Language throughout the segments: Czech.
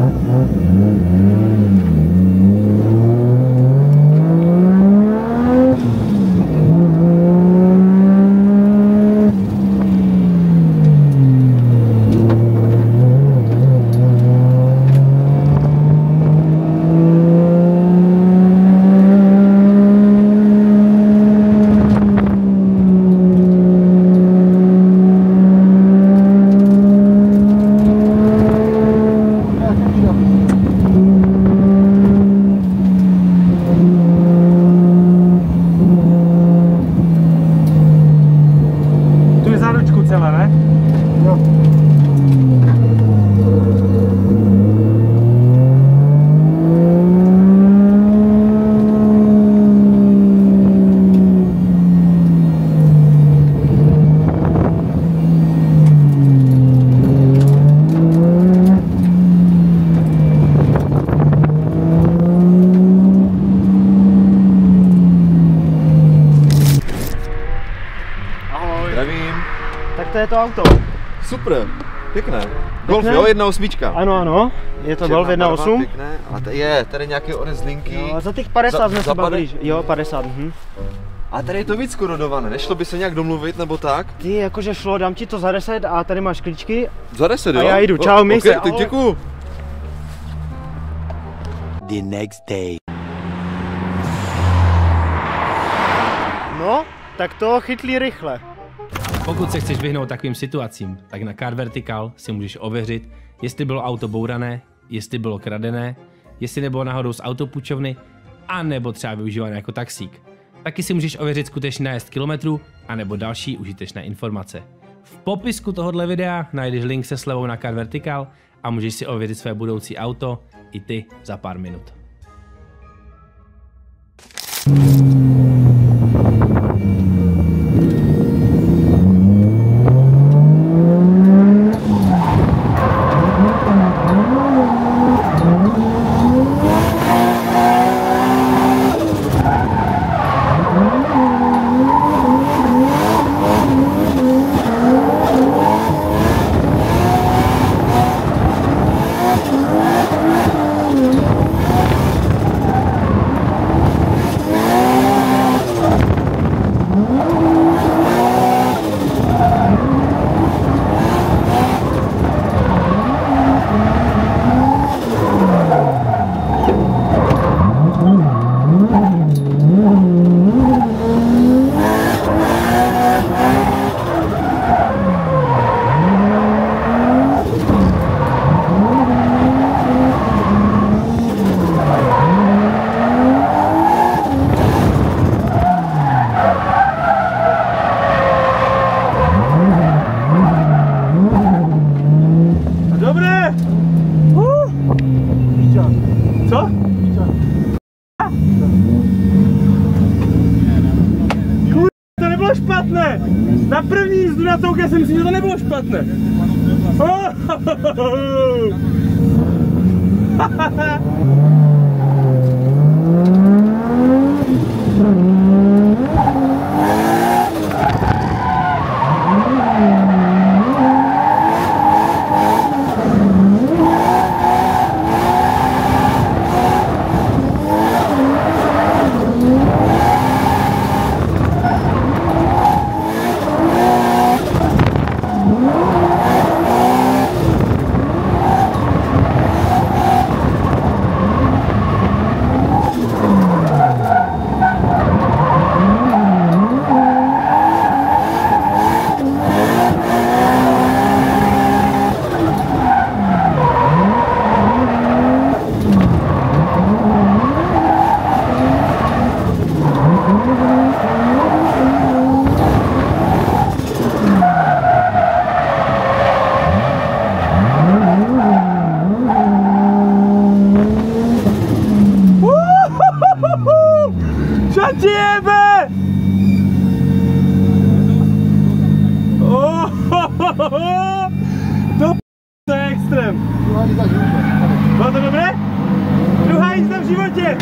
To je to auto. Super, pěkné. Golf, jo, 1.8. Ano, ano, je to Golf 1.8. Pěkné, a je, tady nějaké odezlinky. Jo, za těch 50 jsme se bavili, jo, 50. A tady je to víc korodované, nešlo by se nějak domluvit nebo tak? Ty, jakože šlo, dám ti to za 10 a tady máš klíčky. Za 10, jo? A já jdu, čau, měj se. Tak děkuju. The next day. No, tak to chytli rychle. Pokud se chceš vyhnout takovým situacím, tak na Car Vertical si můžeš ověřit, jestli bylo auto bourané, jestli bylo kradené, jestli nebylo náhodou z autopůjčovny, a nebo třeba využívané jako taxík. Taky si můžeš ověřit skutečný nájezd kilometrů, anebo další užitečné informace. V popisku tohoto videa najdeš link se slevou na Car Vertical a můžeš si ověřit své budoucí auto i ty za pár minut. Co? Kur... to nebylo špatné! Na první jízdu na touke jsem si, že to nebylo špatné! Čatíme! To je extrém. Bylo to dobré? Druhá jízda v životě.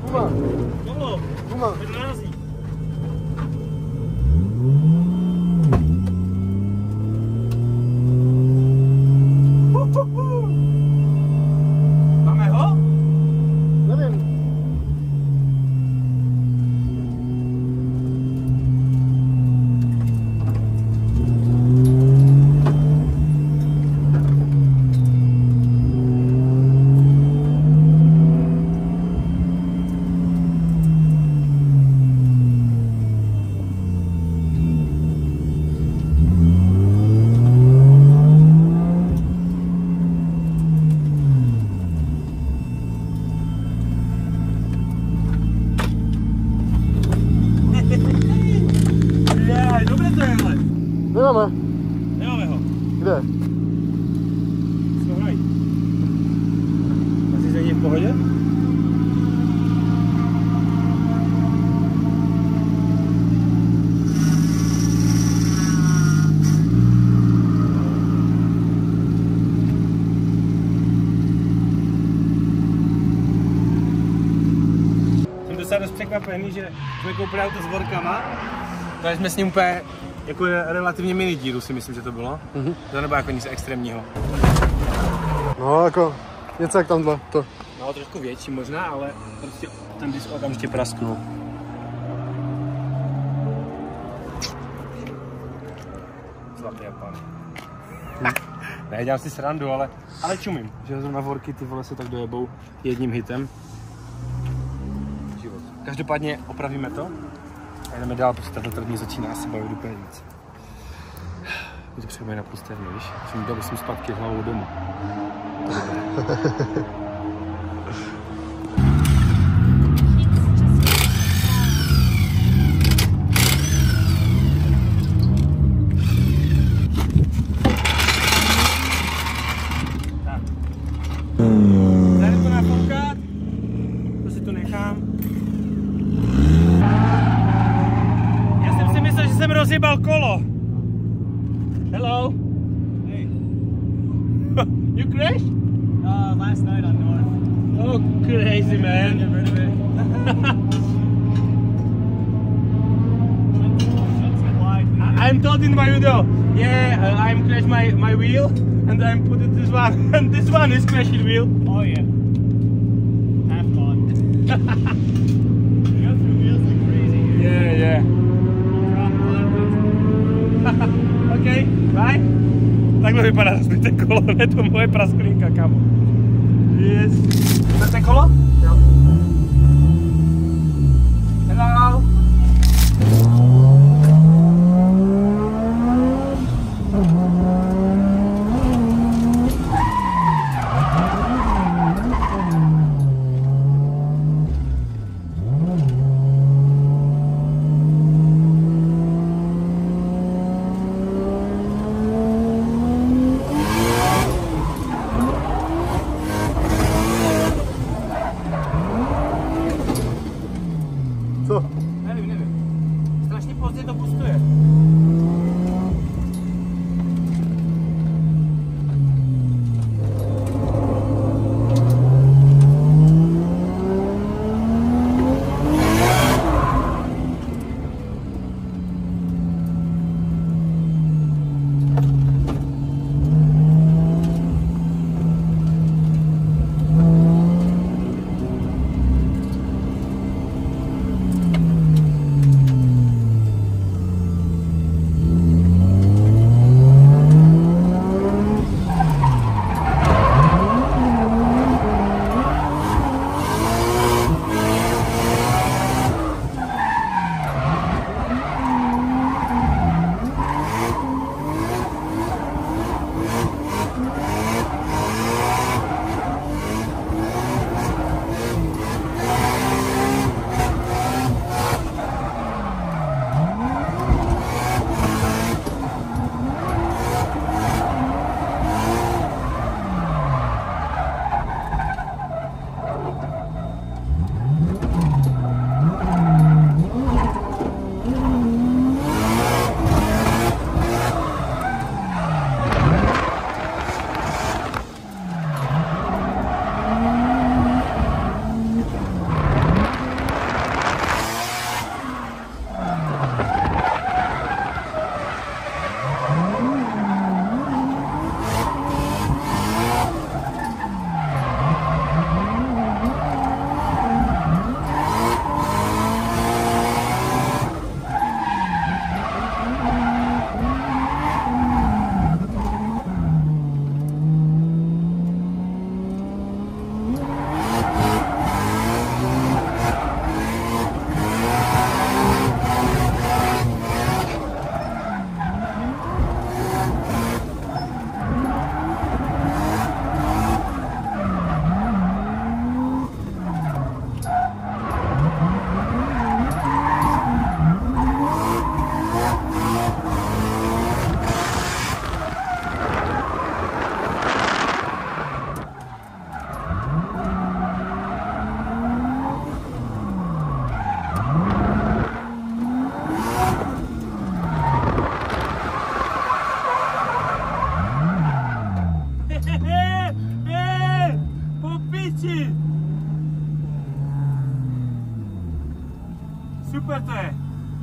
Kolo. Drází. Máme ho? Nevím. Dobré to je, ale. Nemáme. Nemáme ho. Kde? Co hrají? Asi zřejmě v pohodě? Jsem docela dost překvapený, že jsme koupili auto s vorkama. To jsme s ním úplně jako relativně mini díru, si myslím, že to bylo. To nebylo jako nic extrémního. No jako něco jak tamhle to. No trošku větší možná, ale prostě ten disk okamžitě prasknul. Zlatý Japan. Ne, dělám si srandu, ale čumím, že zrovna vorky ty vole se tak dojebou jedním hitem. Život. Každopádně opravíme to a jdeme dál, protože tato trh mě začíná asi bavit úplně víc. My to přijeme na pustérnu, víš? Že mi dal jsem zpátky hlavou domů. Tady to nafoukat, to si tu nechám. Já jsem si myslel, že jsem rozjebal kolo. Hello. Hey. You crashed? Last night on North. Oh, crazy man. Get rid of it. I'm told in my video, yeah, I'm crashed my wheel, and I'm put it this one, and this one is crashing wheel. Oh yeah. Half gone. You got through wheels like crazy here. Yeah. Okay, bye. Takhle vypadá zbytek kolo, ne to moje prasklinka, kámo. Yes. Chcete kolo? Jo. Hello. Super to je.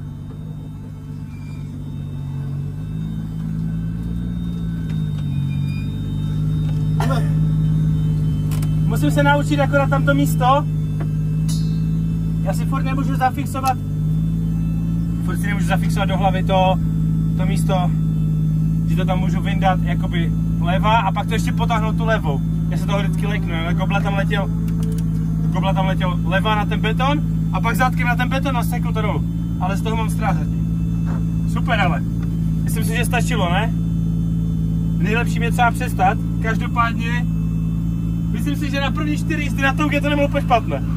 Musím se naučit akorát tamto místo. Já si furt nemůžu zafixovat. Furt si nemůžu zafixovat do hlavy to místo, že to tam můžu vyndat jakoby leva a pak to ještě potáhnout tu levou. Já se toho vždycky leknu, ale Gobla tam letěl leva na ten beton a pak zadkem na ten beton a sekl to dolů. Ale z toho mám strach zatím. Super ale. Myslím si, že stačilo, ne? Nejlepší je třeba přestat. Každopádně myslím si, že na první 4 jízdy na touge to nebylo úplně špatné.